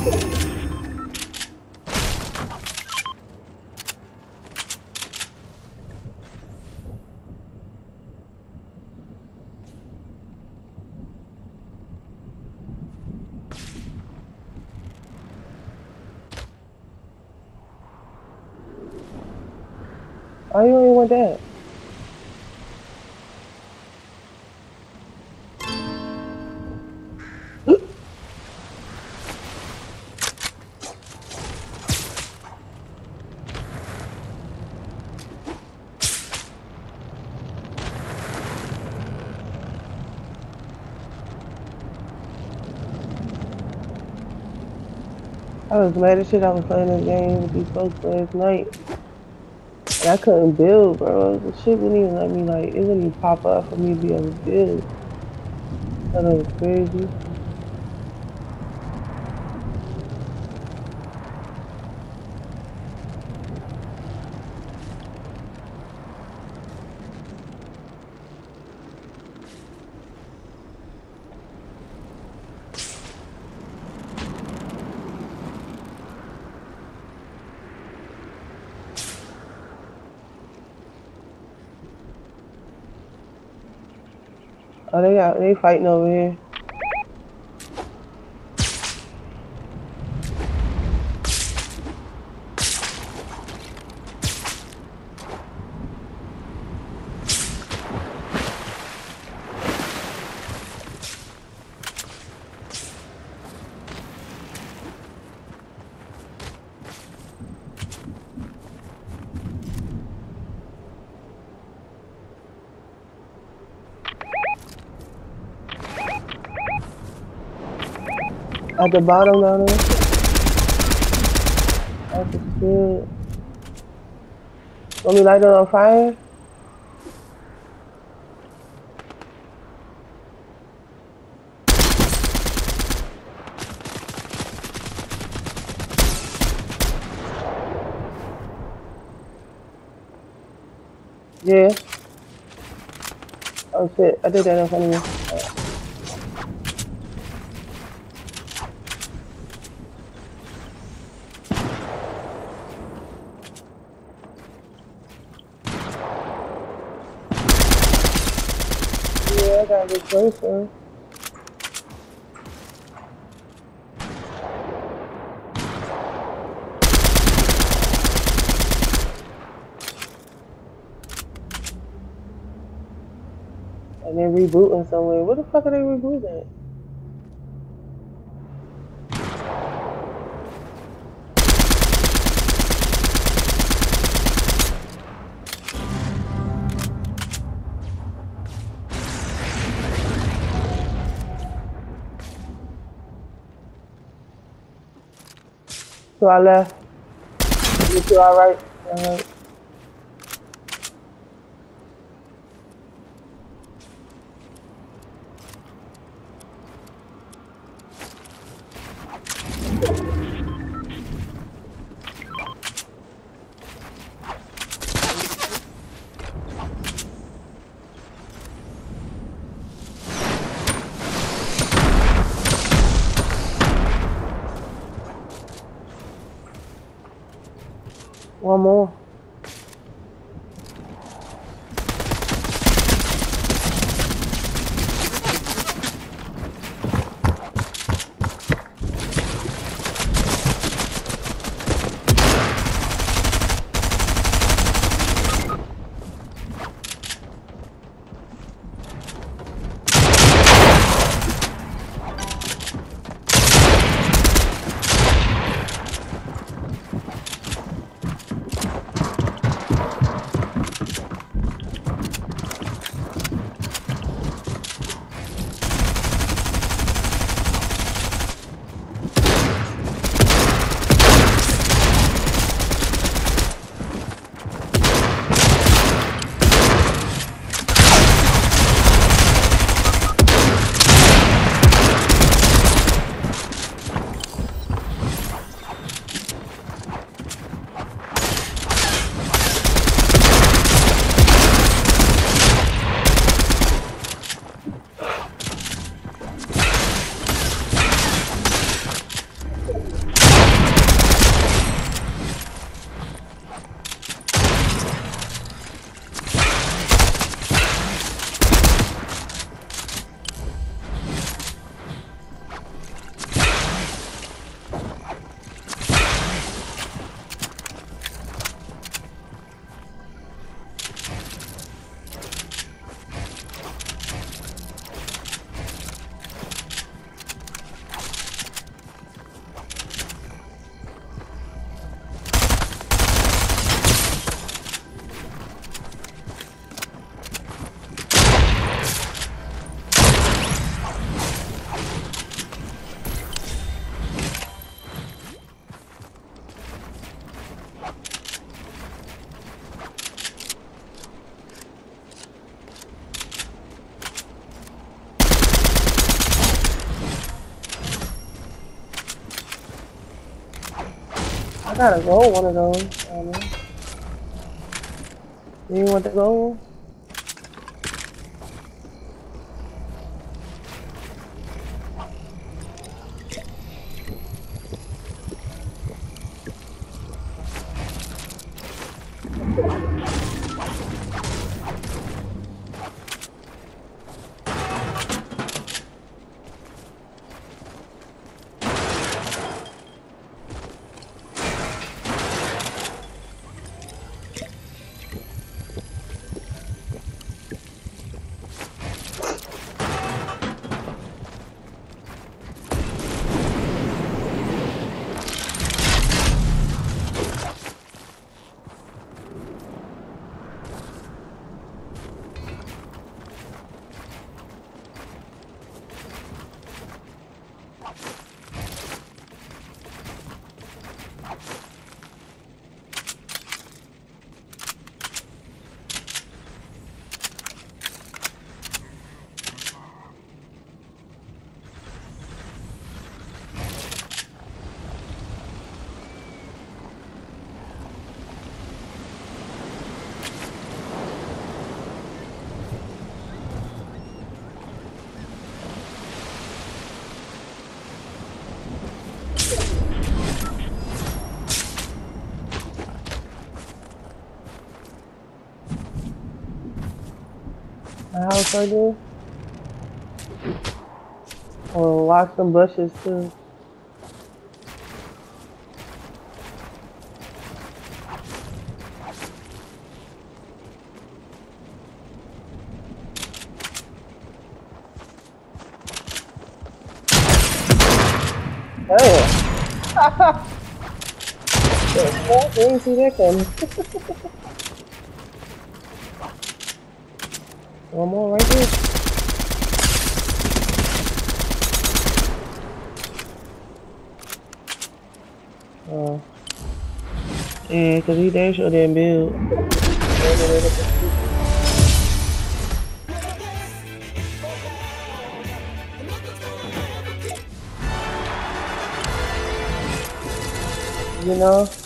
Why you only want that? I was mad as shit. I was playing this game with these folks last night. And I couldn't build, bro. The shit wouldn't even let me, like, it wouldn't even pop up for me to be able to build. That was crazy. Oh, they fighting over here. At the bottom down there. That's the shit. Want me to light it on fire? Yeah. Oh shit, I did that in front of me. Yeah, I gotta get closer. And they're rebooting somewhere. Where the fuck are they rebooting? To our left. To our right. Alright. One more. I gotta go one of those. I don't know. You want to go? My house right there. Or watch some bushes too. Damn. I didn't see that coming. One more right there. Yeah, cause he damn sure didn't build. You know?